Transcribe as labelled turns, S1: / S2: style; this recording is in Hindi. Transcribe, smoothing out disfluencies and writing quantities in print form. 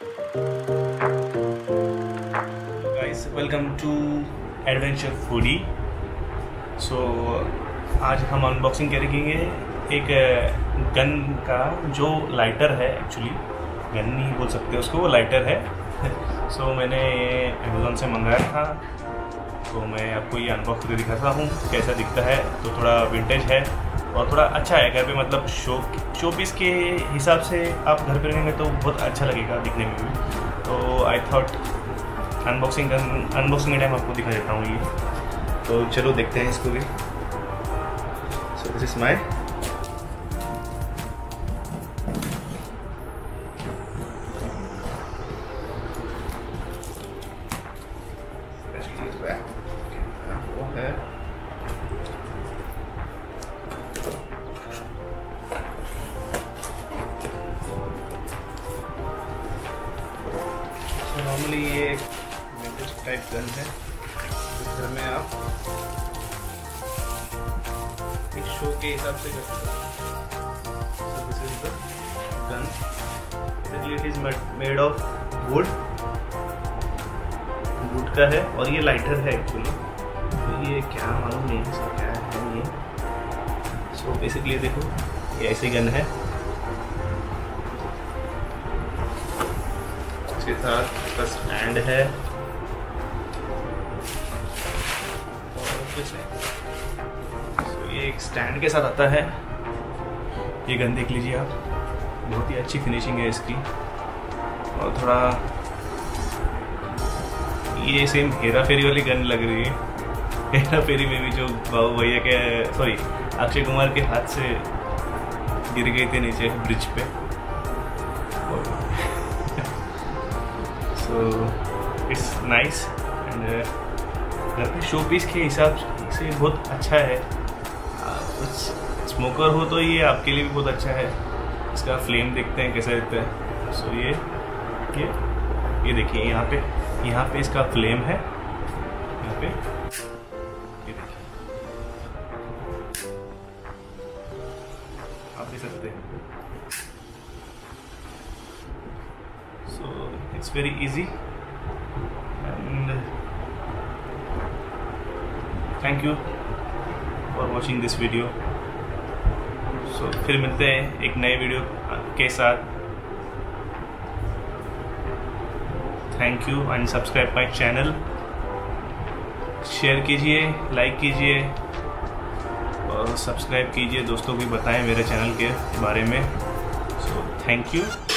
S1: Guys, welcome to adventure foodie. So आज हम अनबॉक्सिंग करेंगे एक गन का जो लाइटर है। एक्चुअली गन नहीं बोल सकते उसको, वो लाइटर है। सो मैंने ये अमेज़ॉन से मंगाया था, तो मैं आपको ये अनबॉक्स करके दिखाता हूँ कैसा दिखता है। तो थोड़ा विंटेज है और थोड़ा अच्छा है घर पे, मतलब शो पीस के हिसाब से आप घर पे रहेंगे तो बहुत अच्छा लगेगा दिखने में भी। तो आई थॉट अनबॉक्सिंग के टाइम आपको दिखा देता हूँ ये। तो चलो देखते हैं इसको भी। सो दिस इज माय वो है नॉर्मली ये एक विंटेज टाइप गन है। घर में आप एक शो के हिसाब से कर सकते हो। So this is the gun. Basically it is made of wood का है और ये लाइटर है एक्चुअली। तो ये क्या मालूम नहीं इसका क्या है ये। सो बेसिकली देखो ये ऐसी गन है। इसके साथ इसका स्टैंड है और कुछ नहीं। तो ये एक स्टैंड के साथ आता है। ये गन देख लीजिए आप, बहुत ही अच्छी फिनिशिंग है इसकी। और थोड़ा ये सेम हेरा फेरी वाली गन लग रही है। हेरा फेरी में भी जो बाबू भैया के अक्षय कुमार के हाथ से गिर गए थे नीचे ब्रिज पे। सो इट्स नाइस एंड घर पे शो पीस के हिसाब से बहुत अच्छा है। कुछ स्मोकर हो तो ये आपके लिए भी बहुत अच्छा है। इसका फ्लेम देखते हैं कैसा रहता है। सो ये देखिए यहाँ पे इसका फ्लेम है। यहाँ पे ये देखिए, आप देख सकते हैं। So it's very easy and thank you for watching this video. So फिर मिलते हैं एक नए वीडियो के साथ। Thank you and subscribe my channel. Share कीजिए, लाइक कीजिए और सब्सक्राइब कीजिए। दोस्तों को भी बताएं मेरे चैनल के बारे में। So thank you.